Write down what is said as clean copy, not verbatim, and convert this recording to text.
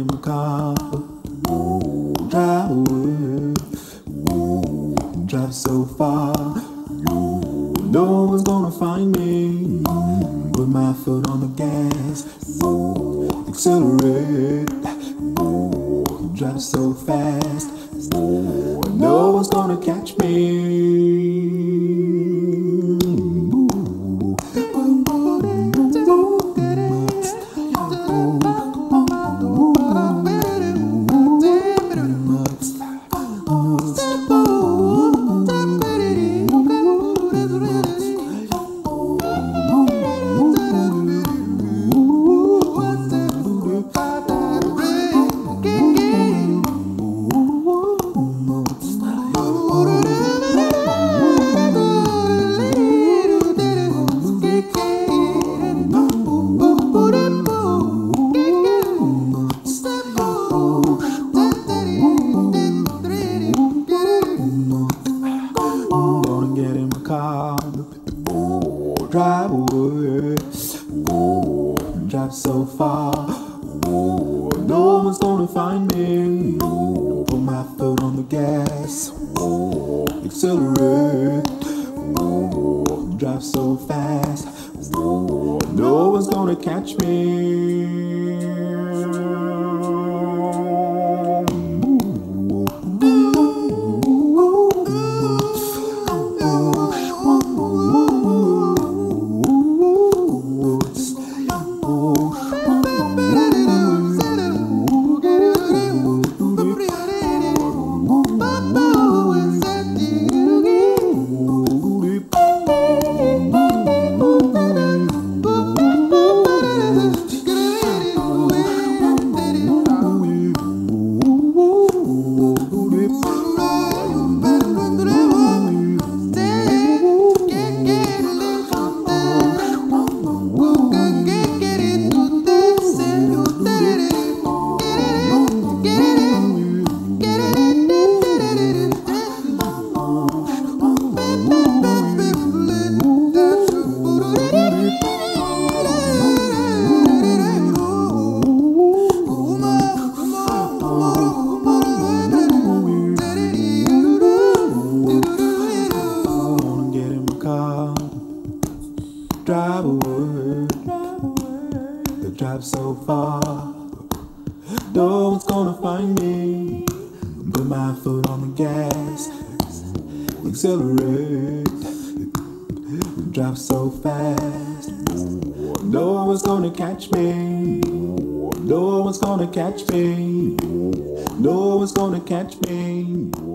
in my car, drive away, drive so far, no one's gonna find me. Put my foot on the gas, accelerate, drive so fast, no one's gonna catch me. Drive away, drive so far, no one's gonna find me. Put my foot on the gas, accelerate, drive so fast, no one's gonna catch me. Drive away, drive so far, no one's gonna find me. Put my foot on the gas, accelerate, drive so fast, no one's gonna catch me. No one's gonna catch me. No one's gonna catch me.